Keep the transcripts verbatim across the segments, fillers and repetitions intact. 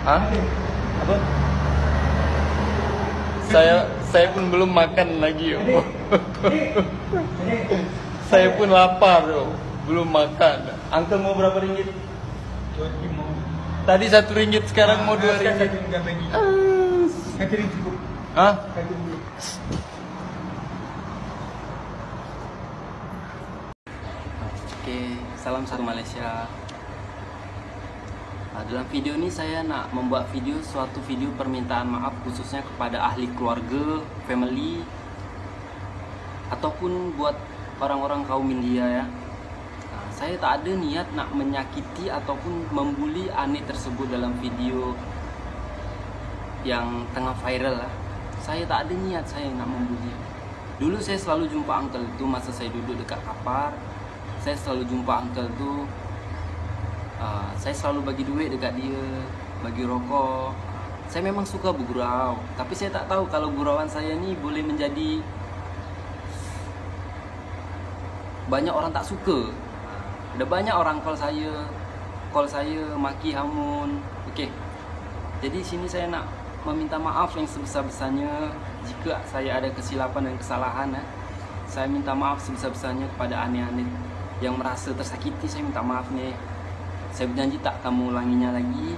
Hah? Apa? Saya saya pun belum makan lagi. Saya pun lapar, belum makan. Uncle mau berapa ringgit? Tadi satu ringgit, sekarang mau dua ringgit. Catering cukup. Hah? Oke, salam satu Malaysia. Nah, dalam video ini saya nak membuat video suatu video permintaan maaf khususnya kepada ahli keluarga, family, ataupun buat orang-orang kaum India ya. Nah, saya tak ada niat nak menyakiti ataupun membuli anak tersebut dalam video yang tengah viral lah. Saya tak ada niat saya nak membuli. Dulu saya selalu jumpa uncle itu masa saya duduk dekat kapar. Saya selalu jumpa uncle tu. Uh, saya selalu bagi duit dekat dia, bagi rokok. Saya memang suka bergurau, tapi saya tak tahu kalau gurauan saya ni boleh menjadi banyak orang tak suka. Ada banyak orang call saya, call saya maki hamun. Okey. Jadi sini saya nak meminta maaf yang sebesar-besarnya jika saya ada kesilapan dan kesalahan. Eh. Saya minta maaf sebesar-besarnya kepada ane-ane yang merasa tersakiti. Saya minta maaf nih. Saya berjanji tak kamu ulanginya lagi.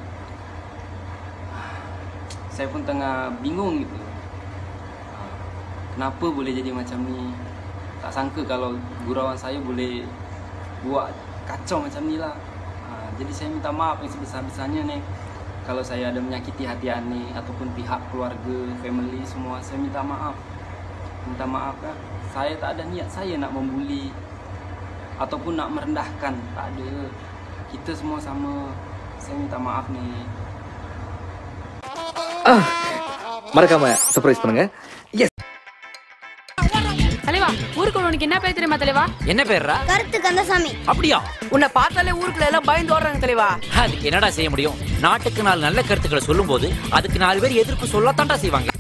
Saya pun tengah bingung gitu. Kenapa boleh jadi macam ni? Tak sangka kalau gurauan saya boleh buat kacau macam ni lah. Jadi saya minta maaf yang sebesar-besarnya nih. Kalau saya ada menyakiti hati Ani ataupun pihak keluarga, family semua, saya minta maaf. Minta maaf kan. Saya tak ada niat saya nak membuli ataupun nak merendahkan. Tak ada. Kita semua sama. Saya minta maaf nih. Ah, மறக்காம surprise பண்ணுங்க. Yes. தலைவா, ஊருக்கு உனக்கு என்ன பேர் தெரியுமா தலைவா? என்ன பேர்ரா? கருத்து கந்தசாமி. அப்படியா? உன்னை பார்த்தாலே ஊருக்குள்ள எல்லாம் பயந்து ஓடுறாங்க தலைவா. அதுக்கு என்னடா செய்ய முடியும்? நாட்டுக்கு நாலு நல்ல கருத்துக்களை சொல்லும்போது அதுக்கு நாலு பேர் எதிர்ப்பு சொல்லத்தான்டா செய்வாங்க.